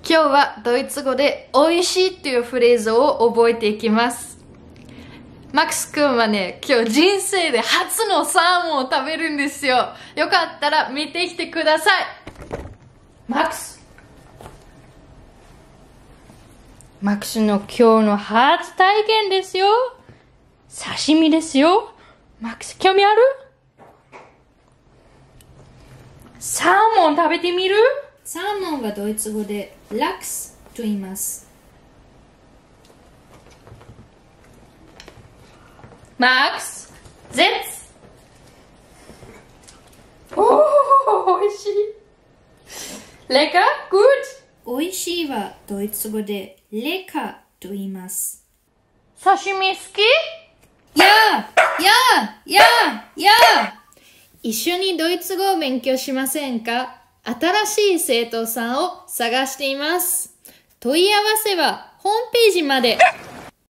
今日はドイツ語で美味しいっていうフレーズを覚えていきます。マックス君はね、今日人生で初のサーモンを食べるんですよ。よかったら見てきてください。マックスの今日の初体験ですよ。刺身ですよ。マックス興味ある？サーモン食べてみる？ サーモンはドイツ語でラクスと言います。 マックス、Sitz! おー、美味しい。Lecker? Gut? 美味しいはドイツ語でレカと言います。 刺身好き？ やー一緒にドイツ語を勉強しませんか？新しい生徒さんを探しています。問い合わせはホームページまで。